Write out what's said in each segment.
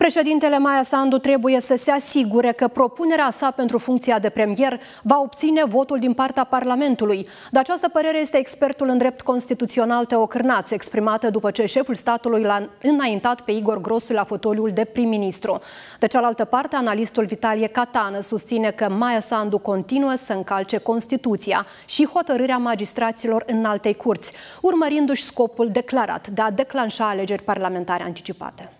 Președintele Maia Sandu trebuie să se asigure că propunerea sa pentru funcția de premier va obține votul din partea Parlamentului. De această părere este expertul în drept constituțional Teo Cârnaț, exprimată după ce șeful statului l-a înaintat pe Igor Grosu la fotoliul de prim-ministru. De cealaltă parte, analistul Vitalie Catană susține că Maia Sandu continuă să încalce Constituția și hotărârea magistraților Înaltei Curți, urmărindu-și scopul declarat de a declanșa alegeri parlamentare anticipate.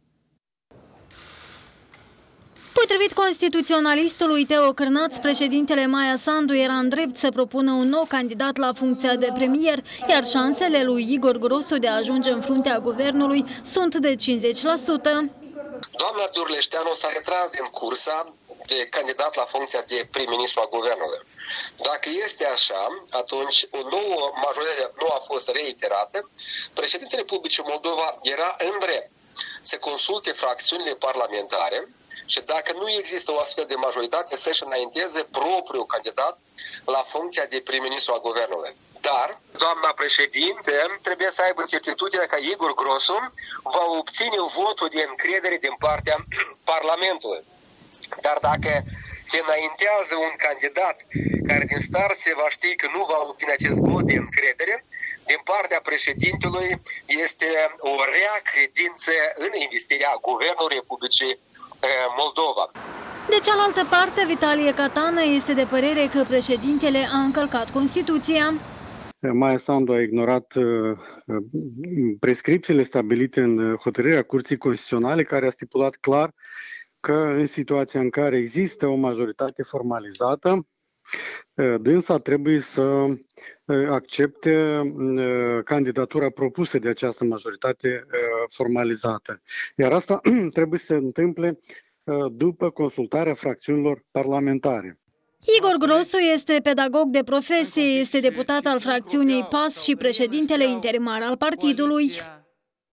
Potrivit constituționalistului Teo Cârnaț, președintele Maia Sandu era în drept să propună un nou candidat la funcția de premier, iar șansele lui Igor Grosu de a ajunge în fruntea guvernului sunt de 50%. Doamna Durleșteanu s-a retras din cursa de candidat la funcția de prim-ministru a guvernului. Dacă este așa, atunci o nouă majoritate nu a fost reiterată. Președintele Republicii Moldova era în drept să consulte fracțiunile parlamentare și dacă nu există o astfel de majoritate, să-și înainteze propriul candidat la funcția de prim-ministru a guvernului. Dar doamna președinte trebuie să aibă certitudinea că Igor Grosu va obține votul de încredere din partea Parlamentului. Dar dacă se înaintează un candidat care din start se va ști că nu va obține acest vot de încredere, din partea președintelui este o rea credință în investirea Guvernului Republicii Moldova. De cealaltă parte, Vitalie Catană este de părere că președintele a încălcat Constituția. Maia Sandu a ignorat prescripțiile stabilite în hotărârea Curții Constituționale, care a stipulat clar că în situația în care există o majoritate formalizată, dânsa trebuie să accepte candidatura propusă de această majoritate formalizată. Iar asta trebuie să se întâmple după consultarea fracțiunilor parlamentare. Igor Grosu este pedagog de profesie, este deputat al fracțiunii PAS și președintele interimar al partidului.